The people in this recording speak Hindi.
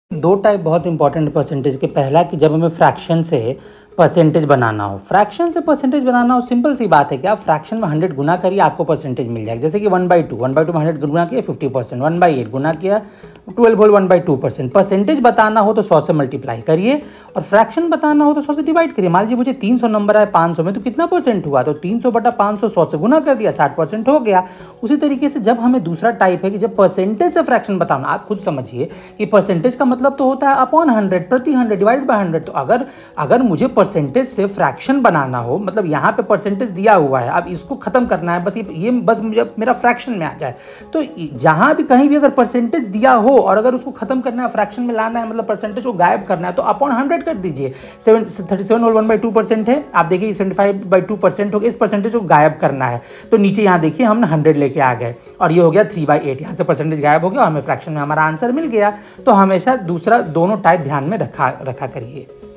दो टाइप बहुत इंपॉर्टेंट परसेंटेज के। पहला कि जब हमें फ्रैक्शन से परसेंटेज बनाना हो, फ्रैक्शन से परसेंटेज बनाना हो, सिंपल सी बात है कि आप फ्रैक्शन में 100 गुना करिए, आपको परसेंटेज मिल जाएगा। जैसे कि 1/2 में 100 गुना किया 50%, 1/8 गुना किया 12 होल 1/2%। परसेंटेज बताना हो तो 100 से मल्टीप्लाई करिए, और फ्रैक्शन बताना हो तो 100 से डिवाइड करिए। मान लीजिए मुझे 300 नंबर आए 500 में, तो कितना परसेंट हुआ, तो 300/500 100 से गुना कर दिया, 60% हो गया। उसी तरीके से जब हमें दूसरा टाइप है कि जब परसेंटेज से फ्रैक्शन बताना, आप खुद समझिए कि परसेंटेज का मतलब तो होता है अपॉन 100, प्रति 100 डिवाइड बाय 100। तो अगर मुझे परसेंटेज से फ्रैक्शन बनाना हो, मतलब यहाँ पे परसेंटेज दिया हुआ है, अब इसको खत्म करना है, बस मुझे मेरा फ्रैक्शन में आ जाए। तो जहां भी कहीं भी अगर परसेंटेज दिया हो और अगर उसको खत्म करना है, फ्रैक्शन में लाना है, मतलब परसेंटेज को गायब करना है, तो अपॉन 100 कर दीजिए। 37 होल 1/2% है, आप देखिए 75/2% हो गया। इस परसेंटेज को गायब करना है तो नीचे यहाँ देखिए हमने 100 लेके आ गए, और ये हो गया 3/8। यहाँ से परसेंटेज गायब हो गया और हमें फ्रैक्शन में हमारा आंसर मिल गया। तो हमेशा दोनों टाइप ध्यान में रखा करिए।